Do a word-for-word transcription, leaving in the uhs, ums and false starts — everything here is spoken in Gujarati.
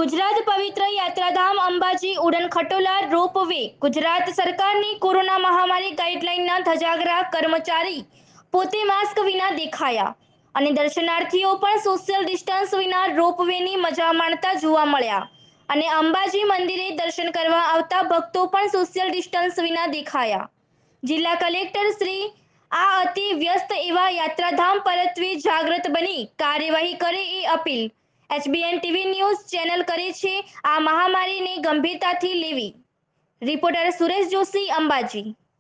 ગુજરાત પવિત્ર યાત્રાધામ અંબાજી ઉડન ખટોલા રોપવે ગુજરાત સરકારની કોરોના મહામારી ગાઈડલાઈનના ધજાગરા કર્મચારી પોતે માસ્ક વિના દેખાયા અને દર્શનાર્થીઓ પણ સોશિયલ ડિસ્ટન્સ વિના રોપવેની મજા માણતા જોવા મળ્યા અને અંબાજી મંદિરે દર્શન કરવા આવતા ભક્તો પણ સોશિયલ ડિસ્ટન્સ વિના દેખાયા। જિલ્લા કલેક્ટર શ્રી આ અતિ વ્યસ્ત એવા યાત્રાધામ પરત્વે જાગૃત બની કાર્યવાહી કરે એ appeal HBN TV news channel કરે છે। આ મહામારીને ગંભીરતાથી લેવી। રિપોર્ટર સુરેશ જોશી, અંબાજી।